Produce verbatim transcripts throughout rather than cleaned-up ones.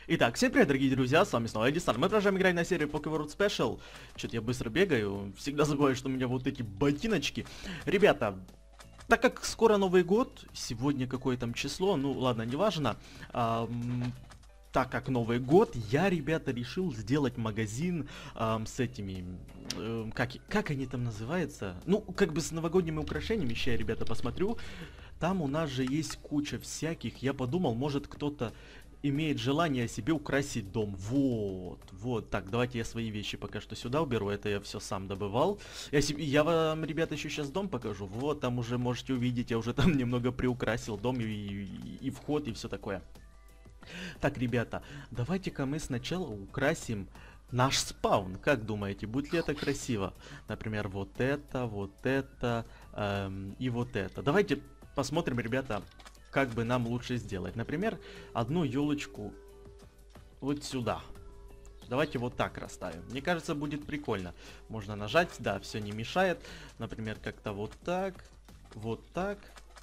Итак, всем привет, дорогие друзья, с вами снова Эдисон. Мы продолжаем играть на серии Pokéworld Special. Что-то я быстро бегаю, всегда забываю, что у меня вот эти ботиночки. Ребята, так как скоро Новый год, сегодня какое там число, ну ладно, неважно. ам, Так как Новый год, я, ребята, решил сделать магазин ам, с этими, эм, как, как они там называются? Ну, как бы с новогодними украшениями, сейчас я, ребята, посмотрю. Там у нас же есть куча всяких, я подумал, может кто-то имеет желание себе украсить дом. Вот, вот. Так, давайте я свои вещи пока что сюда уберу. Это я все сам добывал. Я, себе, я вам, ребята, еще сейчас дом покажу. Вот, там уже можете увидеть, я уже там немного приукрасил дом и, и, и вход, и все такое. Так, ребята, давайте-ка мы сначала украсим наш спаун. Как думаете, будет ли это красиво? Например, вот это, вот это эм, и вот это. Давайте посмотрим, ребята, как бы нам лучше сделать. Например, одну елочку вот сюда. Давайте вот так расставим. Мне кажется, будет прикольно. Можно нажать, да, все не мешает. Например, как-то вот так, вот так,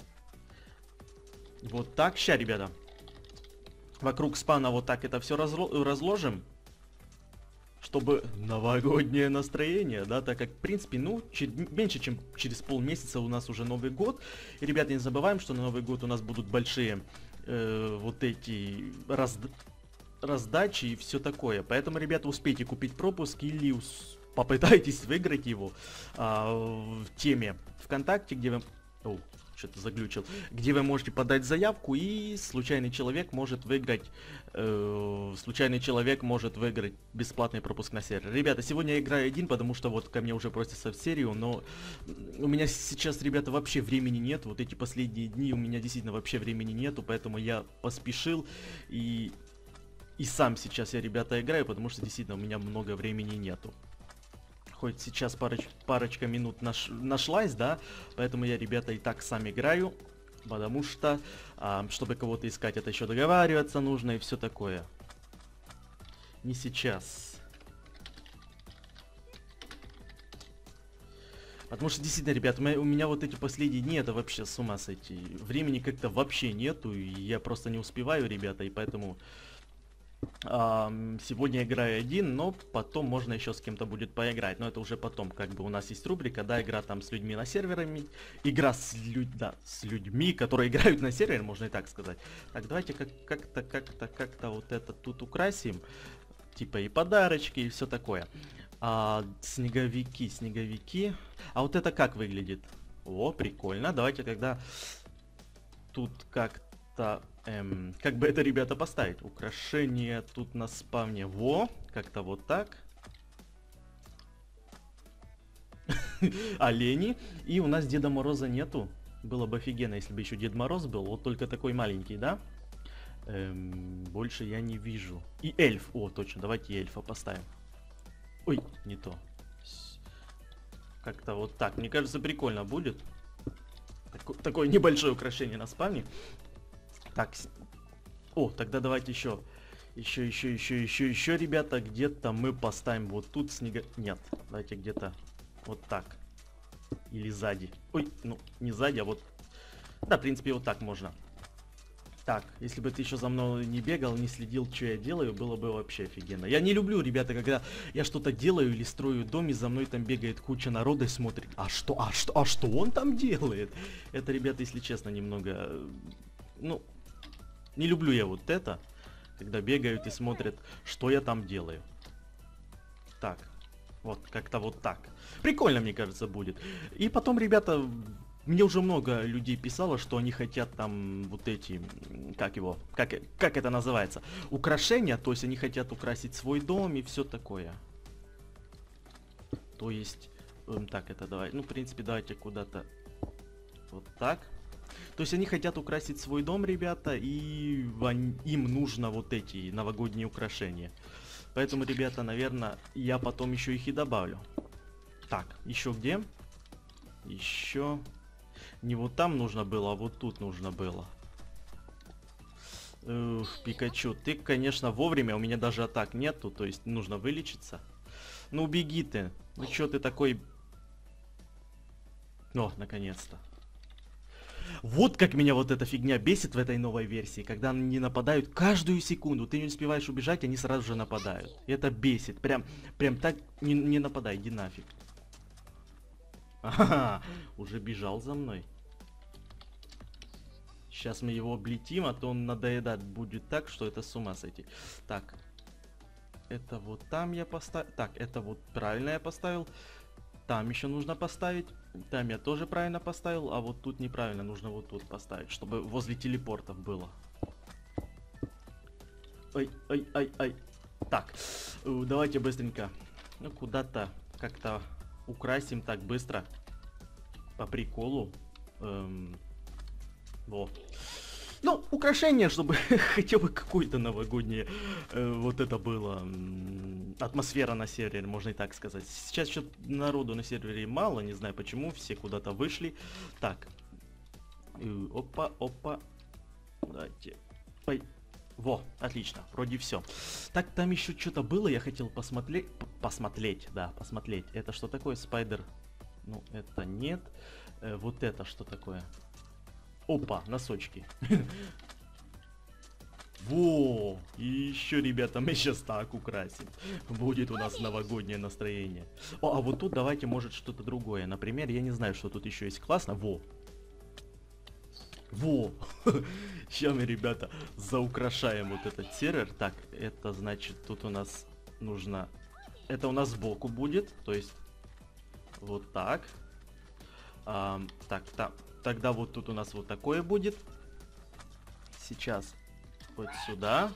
вот так. Ща, ребята. Вокруг спана вот так это все разложим. Чтобы новогоднее настроение, да, так как, в принципе, ну, меньше, чем через полмесяца у нас уже Новый год. И, ребята, не забываем, что на Новый год у нас будут большие э, вот эти раз... раздачи и все такое. Поэтому, ребята, успейте купить пропуск или попытайтесь выиграть его а, в теме ВКонтакте, где вы... О, что-то заглючил. Где вы можете подать заявку, и случайный человек может выиграть э, случайный человек может выиграть бесплатный пропуск на сервер. Ребята, сегодня я играю один, потому что вот ко мне уже просятся в серию, но у меня сейчас, ребята, вообще времени нет. Вот эти последние дни у меня действительно вообще времени нету, поэтому я поспешил и и сам сейчас я, ребята, играю, потому что действительно у меня много времени нету. Хоть сейчас пароч, парочка минут наш, нашлась, да, поэтому я, ребята, и так сам играю, потому что, а, чтобы кого-то искать, это еще договариваться нужно и все такое. Не сейчас. Потому что, действительно, ребят, у меня, у меня вот эти последние дни, это вообще с ума сойти. Времени как-то вообще нету, и я просто не успеваю, ребята, и поэтому... Uh, сегодня играю один, но потом можно еще с кем-то будет поиграть. Но это уже потом, как бы у нас есть рубрика, да, игра там с людьми на серверами. Игра с, лю... да, с людьми, которые играют на сервере, можно и так сказать. Так, давайте как- как-то, как-то, как-то вот это тут украсим. Типа и подарочки, и все такое. А, снеговики, снеговики. А вот это как выглядит? О, прикольно. Давайте тогда тут как-то... Эм, как бы это, ребята, поставить? Украшение тут на спавне. Во, как-то вот так. Олени. И у нас Деда Мороза нету. Было бы офигенно, если бы еще Дед Мороз был. Вот только такой маленький, да? Эм, больше я не вижу. И эльф. О, точно, давайте эльфа поставим. Ой, не то. Как-то вот так. Мне кажется, прикольно будет. Тако такое небольшое украшение на спавне. Так, о, тогда давайте еще, еще, еще, еще, еще, еще, ребята, где-то мы поставим вот тут снега... Нет, давайте где-то вот так. Или сзади. Ой, ну, не сзади, а вот... Да, в принципе, вот так можно. Так, если бы ты еще за мной не бегал, не следил, что я делаю, было бы вообще офигенно. Я не люблю, ребята, когда я что-то делаю или строю дом, и за мной там бегает куча народа и смотрит. А что, а что, а что он там делает? Это, ребята, если честно, немного... Ну... Не люблю я вот это, когда бегают и смотрят, что я там делаю. Так, вот, как-то вот так. Прикольно, мне кажется, будет. И потом, ребята, мне уже много людей писало, что они хотят там вот эти, как его, как, как это называется, украшения, то есть они хотят украсить свой дом и все такое. То есть, эм, так, это давай, ну, в принципе, давайте куда-то вот так. То есть они хотят украсить свой дом, ребята, и им нужно вот эти новогодние украшения. Поэтому, ребята, наверное, я потом еще их и добавлю. Так, еще где? Еще... Не вот там нужно было, а вот тут нужно было. Ух, Пикачу, ты, конечно, вовремя, у меня даже атак нету, то есть нужно вылечиться. Ну, беги ты. Ну, что ты такой... О, наконец-то. Вот как меня вот эта фигня бесит в этой новой версии, когда они нападают каждую секунду. Ты не успеваешь убежать, они сразу же нападают. И это бесит. Прям, прям так, не, не нападай, иди нафиг. Ага, уже бежал за мной. Сейчас мы его облетим, а то он надоедать будет так, что это с ума сойти. Так. Это вот там я поставил. Так, это вот правильно я поставил. Там еще нужно поставить. Там я тоже правильно поставил, а вот тут неправильно. Нужно вот тут поставить, чтобы возле телепортов было. Ой, ой, ой, ой. Так, давайте быстренько. Ну, куда-то как-то украсим так быстро. По приколу. Эм... Во. Ну, украшение, чтобы хотя бы какое-то новогоднее э, вот это было. М, атмосфера на сервере, можно и так сказать. Сейчас что-то народу на сервере мало, не знаю почему, все куда-то вышли. Так. Э, опа, опа. Давайте. Ой. Во, отлично, вроде все. Так, там еще что-то было, я хотел посмотреть. Посмотреть, да, посмотреть. Это что такое, спайдер? Ну, это нет. Э, вот это что такое? Опа, носочки. Во! И еще, ребята, мы сейчас так украсим. Будет у нас новогоднее настроение. О, а вот тут давайте, может, что-то другое. Например, я не знаю, что тут еще есть классно. Во! Во! Сейчас мы, ребята, заукрашаем вот этот сервер. Так, это значит, тут у нас нужно... Это у нас сбоку будет. То есть, вот так. А, так, так. Тогда вот тут у нас вот такое будет. Сейчас вот сюда.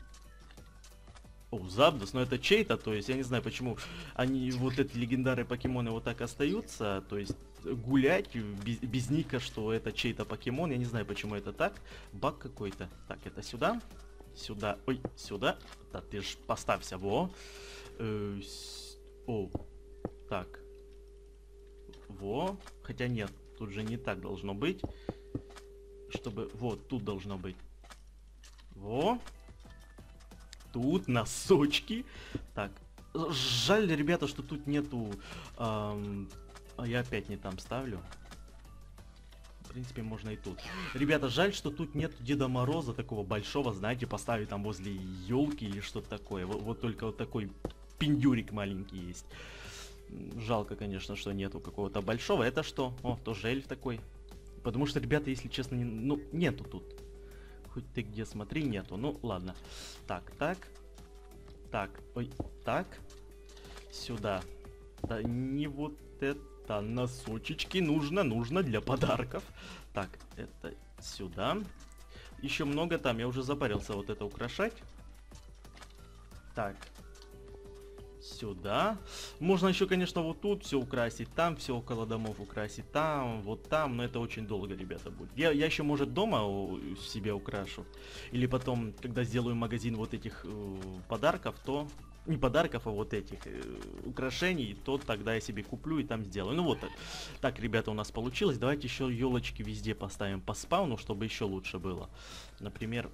О, Запдус, но это чей-то, то есть я не знаю, почему они, вот эти легендарные покемоны вот так остаются, то есть гулять без, без ника, что это чей-то покемон, я не знаю, почему это так. Баг какой-то. Так, это сюда. Сюда. Ой, сюда. Да ты ж поставься, во. Э, с... О, так. Во. Хотя нет. Тут же не так должно быть. Чтобы... Вот, тут должно быть. Во. Тут носочки. Так. Жаль, ребята, что тут нету... Эм... А я опять не там ставлю. В принципе, можно и тут. Ребята, жаль, что тут нет Деда Мороза такого большого, знаете, поставить там возле елки или что-то такое. Вот, вот только вот такой пиндюрик маленький есть. Жалко, конечно, что нету какого-то большого. Это что? О, тоже эльф такой. Потому что, ребята, если честно, не... ну, нету тут. Хоть ты где смотри, нету. Ну, ладно. Так, так. Так, ой, так. Сюда. Да не вот это. Носочечки нужно, нужно для подарков. Так, это сюда. Еще много там, я уже запарился вот это украшать. Так. Сюда. Можно еще, конечно, вот тут все украсить, там все около домов украсить, там, вот там, но это очень долго, ребята, будет. Я, я еще, может, дома у, себе украшу. Или потом, когда сделаю магазин вот этих э, подарков, то... Не подарков, а вот этих э, украшений, то тогда я себе куплю и там сделаю. Ну вот так. Так, ребята, у нас получилось. Давайте еще елочки везде поставим по спауну, чтобы еще лучше было. Например...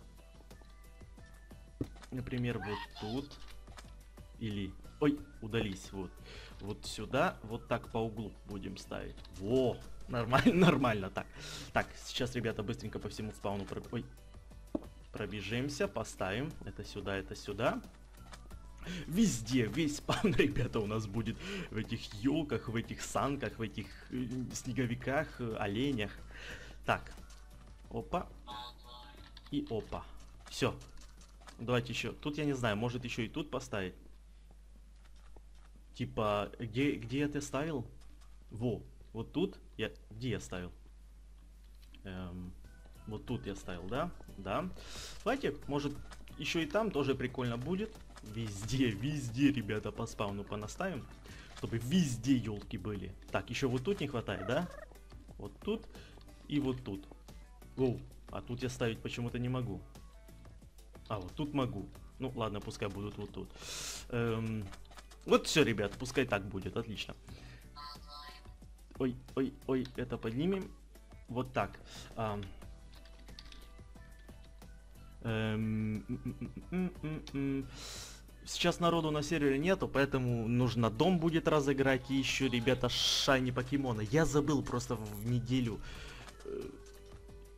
Например, вот тут. Или... Ой, удались, вот. Вот сюда, вот так по углу будем ставить. Во, нормально, нормально, так. Так, сейчас, ребята, быстренько по всему спауну про... Ой. Пробежимся, поставим. Это сюда, это сюда. Везде, весь спаун, ребята, у нас будет в этих елках, в этих санках, в этих э, снеговиках, э, оленях. Так, опа. И опа. Все. Давайте еще. Тут я не знаю, может еще и тут поставить. Типа, где, где я ты ставил? Во, вот тут я... Где я ставил? Эм, вот тут я ставил, да? Да. Давайте, может, еще и там тоже прикольно будет. Везде, везде, ребята, по спауну понаставим. Чтобы везде елки были. Так, еще вот тут не хватает, да? Вот тут и вот тут. Оу, а тут я ставить почему-то не могу. А, вот тут могу. Ну, ладно, пускай будут вот тут. Эм... Вот все, ребят, пускай так будет, отлично. Ой, ой, ой, это поднимем. Вот так. А... Эм... Сейчас народу на сервере нету, поэтому нужно дом будет разыграть. И еще, ребята, шайни покемона. Я забыл просто в неделю...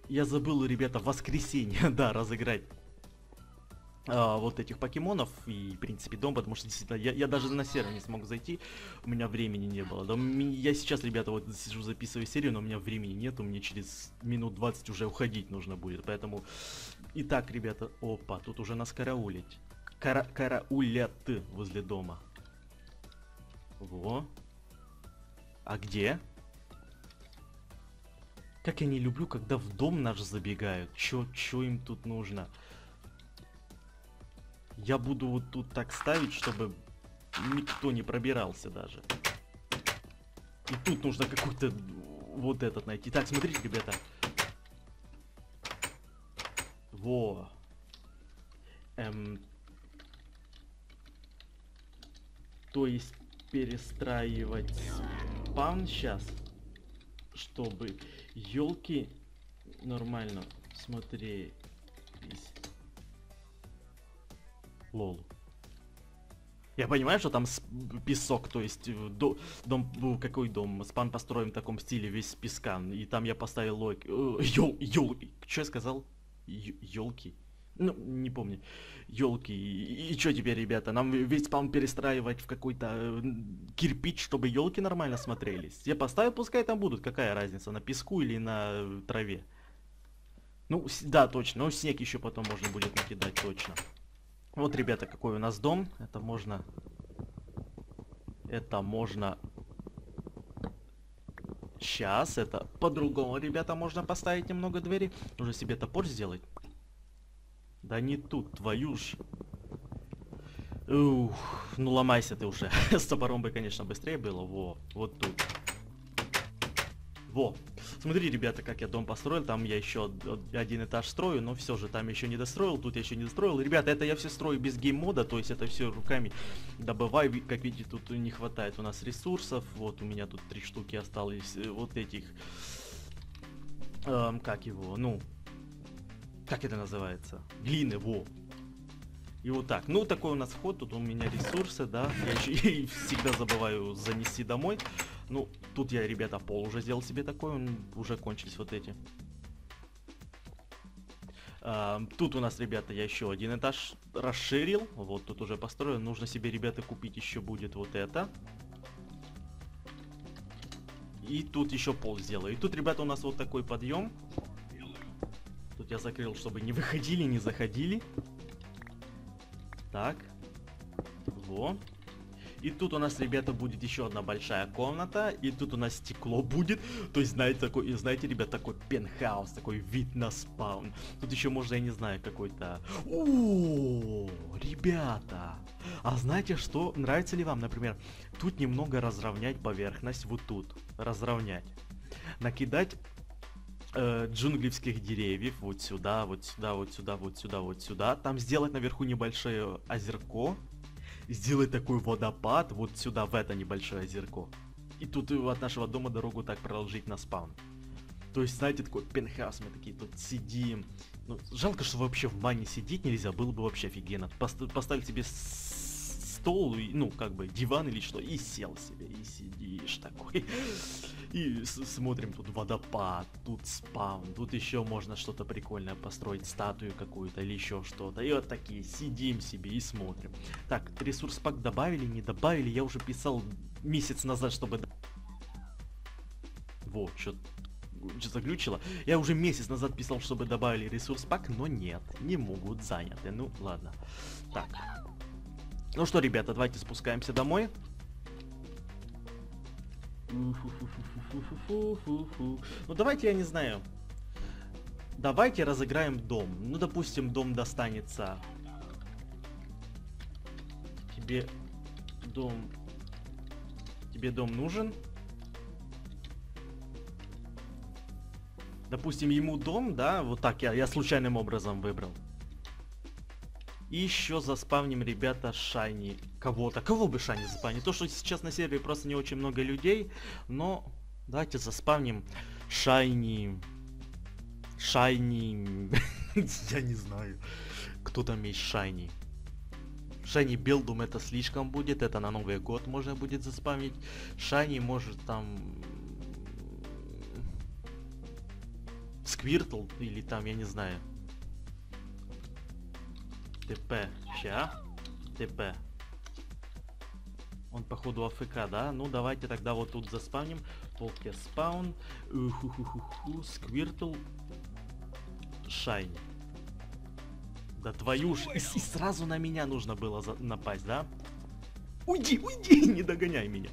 Я забыл, ребята, в воскресенье, да, разыграть а, вот этих покемонов и, в принципе, дом, потому что действительно, я, я даже на сервер не смог зайти, у меня времени не было. Да, я сейчас, ребята, вот сижу, записываю серию, но у меня времени нету, мне через минут двадцать уже уходить нужно будет, поэтому... Итак, ребята, опа, тут уже нас караулить. Кара караулят возле дома. Во. А где? Как я не люблю, когда в дом наш забегают. Чё, чё им тут нужно? Я буду вот тут так ставить, чтобы никто не пробирался даже. И тут нужно какой-то вот этот найти. Так, смотрите, ребята. Во. Эм. То есть перестраивать спаун сейчас, чтобы елки нормально смотрелись. Лол. Я понимаю, что там песок, то есть до, дом, какой дом, спан построен в таком стиле, весь с песка, и там я поставил лойк, ел, ел, что я сказал? Елки. Ну, не помню. Елки. И, и что теперь, ребята? Нам весь спаун перестраивать в какой-то э, кирпич, чтобы елки нормально смотрелись. Я поставил, пускай там будут. Какая разница, на песку или на траве? Ну, да, точно. Ну, снег еще потом можно будет накидать, точно. Вот, ребята, какой у нас дом. Это можно... Это можно... Сейчас, это по-другому, ребята, можно поставить немного двери. Нужно себе топор сделать. Да не тут, твою ж. Ух, ну ломайся ты уже. С топором бы, конечно, быстрее было. Во, вот тут. Во. Смотри, ребята, как я дом построил. Там я еще один этаж строю, но все же там еще не достроил. Тут я еще не достроил. Ребята, это я все строю без гейм-мода, то есть это все руками добываю. Как видите, тут не хватает у нас ресурсов. Вот у меня тут три штуки осталось. Вот этих... Эм, как его? Ну... Как это называется? Глины, во. И вот так. Ну, такой у нас вход. Тут у меня ресурсы, да. Я еще всегда забываю занести домой. Ну, тут я, ребята, пол уже сделал себе такой. Он, уже кончились вот эти. А, тут у нас, ребята, я еще один этаж расширил. Вот тут уже построил. Нужно себе, ребята, купить еще будет вот это. И тут еще пол сделаю. И тут, ребята, у нас вот такой подъем. Тут я закрыл, чтобы не выходили, не заходили. Так. Во. И тут у нас, ребята, будет еще одна большая комната. И тут у нас стекло будет. То есть, знаете, такой, знаете, ребят, такой пентхаус, такой вид на спаун. Тут еще можно, я не знаю, какой-то... О, ребята! А знаете что? Нравится ли вам, например, тут немного разровнять поверхность, вот тут. Разровнять. Накидать... джунглевских деревьев вот сюда, вот сюда, вот сюда, вот сюда, вот сюда. Там сделать наверху небольшое озерко. Сделать такой водопад вот сюда, в это небольшое озерко. И тут от нашего дома дорогу так проложить на спаун. То есть, знаете, такой пентхаус, мы такие тут сидим. Ну, жалко, что вообще в бане сидеть нельзя, было бы вообще офигенно. Поставить себе стол, ну, как бы диван или что, и сел себе, и сидишь такой. И смотрим, тут водопад, тут спаун, тут еще можно что-то прикольное построить, статую какую-то или еще что-то. И вот такие сидим себе и смотрим. Так, ресурс пак добавили, не добавили, я уже писал месяц назад, чтобы... Вот, что что заглючило. Я уже месяц назад писал, чтобы добавили ресурс пак, но нет, не могут, заняты. Ну, ладно. Так. Ну что, ребята, давайте спускаемся домой. Ну давайте, я не знаю. Давайте разыграем дом. Ну, допустим, дом достанется. Тебе дом... Тебе дом нужен? Допустим, ему дом, да? Вот так я, я случайным образом выбрал. И еще заспавним, ребята, шайни кого-то. Кого бы шайни заспавнить? То, что сейчас на сервере просто не очень много людей. Но давайте заспавним шайни... Шайни... Я не знаю, кто там есть шайни. Шайни билдум это слишком будет. Это на Новый год можно будет заспавнить. Шайни может там... Сквиртл или там, я не знаю. ТП. Ща. ТП. Он, походу, АФК, да? Ну, давайте тогда вот тут заспавним. Полке спаун. Ху-ху-ху-ху. Сквиртл. Шайни. Да твою ж. И, и сразу на меня нужно было за напасть, да? Уйди, уйди, не догоняй меня.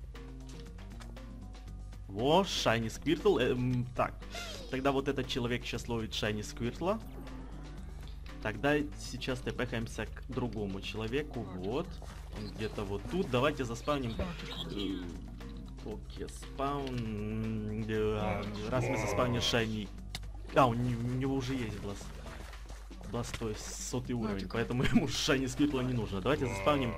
Во, Шайни Сквиртл. Эм, так, тогда вот этот человек сейчас ловит Шайни Сквиртла. Тогда сейчас тпхаемся к другому человеку. Вот. Он где-то вот тут. Давайте заспавним. Окей, спаун. Раз мы заспавним Шайни. А, у него уже есть глаз. Глаз, то есть сотый уровень. Поэтому ему Шайни Сквиртла не нужно. Давайте заспавним.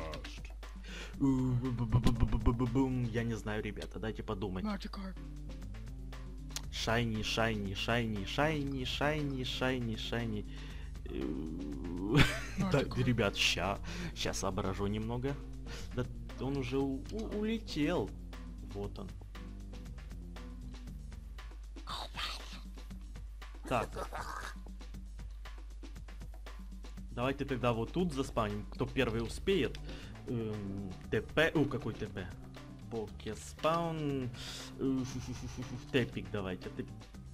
Я не знаю, ребята, дайте подумать. Шайни, шайни, шайни, шайни, шайни, шайни, шайни. Да, ребят, ща, ща соображу немного. Да он уже у у улетел. Вот он. Так. Давайте тогда вот тут заспавним. Кто первый успеет. Эм, ТП. О, какой ТП? Покеспаун. Тэпик давайте. Тэп...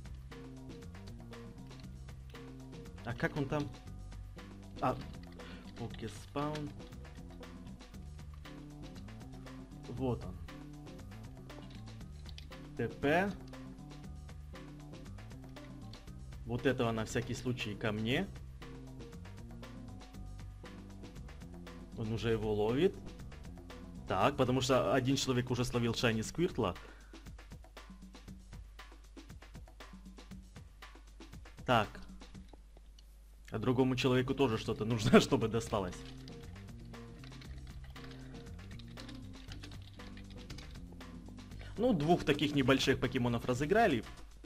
А как он там? А, покеспаун. Вот он. ТП. Вот этого на всякий случай ко мне. Он уже его ловит. Так, потому что один человек уже словил Шайни Сквиртла. Так. А другому человеку тоже что-то нужно, чтобы досталось. Ну, двух таких небольших покемонов разыграли.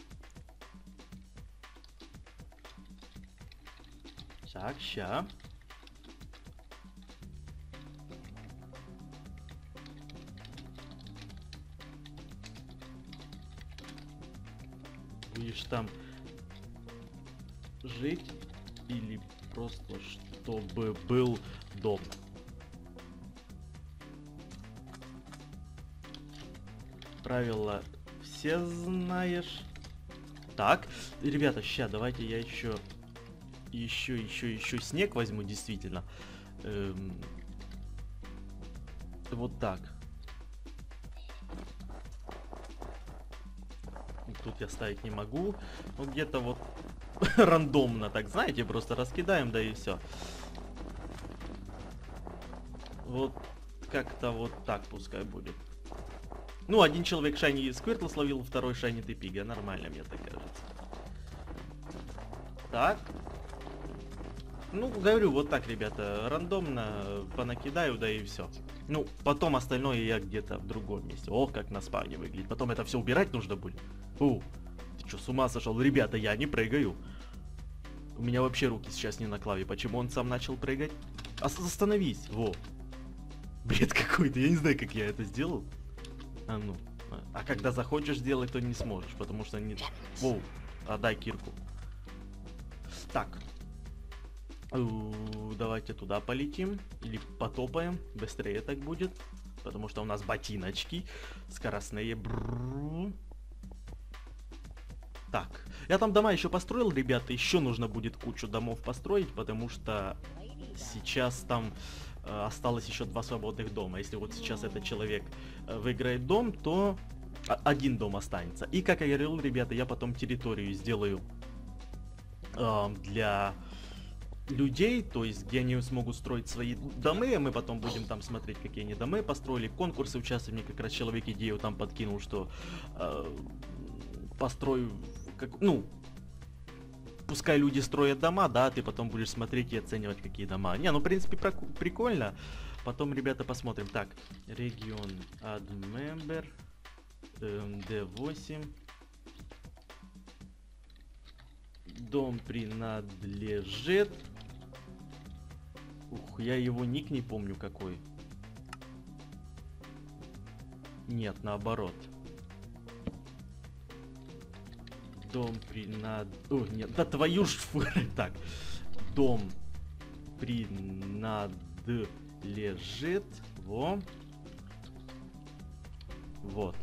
Так, ща. Будешь там жить или просто чтобы был дом? Правила все знаешь. Так, ребята, ща, давайте я еще, еще, еще, еще снег возьму, действительно. Эм, вот так. Тут я ставить не могу. Ну, где-то вот рандомно, так, знаете, просто раскидаем, да и все. Вот как-то вот так пускай будет. Ну, один человек Шайни Сквиртл словил, второй Шайни Тепига. Нормально, мне так кажется. Так. Ну, говорю, вот так, ребята, рандомно понакидаю, да и все. Ну, потом остальное я где-то в другом месте. Ох, как на спавне выглядит. Потом это все убирать нужно будет. Фу, ты что, с ума сошел? Ребята, я не прыгаю. У меня вообще руки сейчас не на клаве. Почему он сам начал прыгать? Остановись, во. Бред какой-то, я не знаю, как я это сделал. А ну. А когда захочешь сделать, то не сможешь, потому что не... Воу, отдай кирку. Так. Давайте туда полетим. Или потопаем. Быстрее так будет. Потому что у нас ботиночки скоростные. Брррр. Так. Я там дома еще построил, ребята. Еще нужно будет кучу домов построить, потому что сейчас там э, осталось еще два свободных дома. Если вот сейчас этот человек э, выиграет дом, то один дом останется. И, как я говорил, ребята, я потом территорию сделаю э, для людей, то есть где они смогут строить свои домы, а мы потом будем там смотреть, какие они домы построили, конкурсы участвовать. Мне как раз человек идею там подкинул, что э, построю, как, ну, пускай люди строят дома, да, ты потом будешь смотреть и оценивать, какие дома. Не, ну, в принципе, прикольно. Потом, ребята, посмотрим. Так, регион add member, эм, ди восемь. Дом принадлежит... Ух, я его ник не помню какой. Нет, наоборот. Дом принад... О, нет, да твою ж фу... Так. Дом принадлежит... Во. Вот.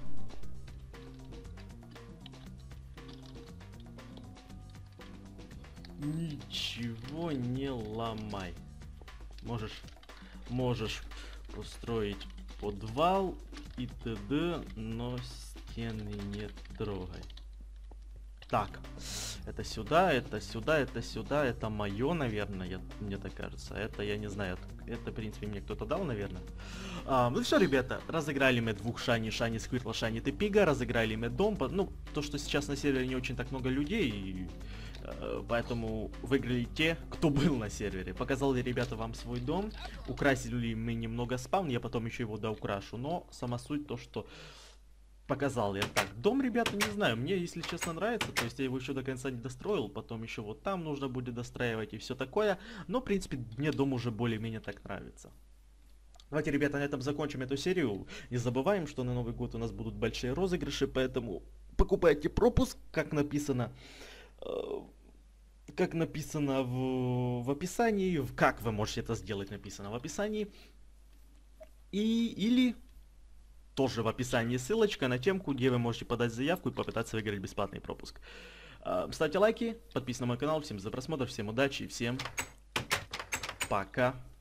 Ничего не ломай. Можешь... Можешь устроить подвал и т.д., но стены не трогай. Так, это сюда, это сюда, это сюда, это мое, наверное, я, мне так кажется. Это, я не знаю, это, это в принципе, мне кто-то дал, наверное. А, ну все, ребята, разыграли мы двух Шани, Шани Сквиртла, Шани Тепига, разыграли мы дом. Ну, то, что сейчас на сервере не очень так много людей, и, э, поэтому выиграли те, кто был на сервере. Показали, ребята, вам свой дом, украсили мы немного спаун, я потом еще его доукрашу, но сама суть то, что... Показал я так. Дом, ребята, не знаю, мне, если честно, нравится. То есть я его еще до конца не достроил. Потом еще вот там нужно будет достраивать и все такое. Но, в принципе, мне дом уже более-менее так нравится. Давайте, ребята, на этом закончим эту серию. Не забываем, что на Новый год у нас будут большие розыгрыши. Поэтому покупайте пропуск, как написано... Э как написано в, в описании. Как вы можете это сделать, написано в описании. И... Или... Тоже в описании ссылочка на темку, где вы можете подать заявку и попытаться выиграть бесплатный пропуск. Ставьте лайки, подписывайтесь на мой канал. Всем за просмотр, всем удачи и всем пока.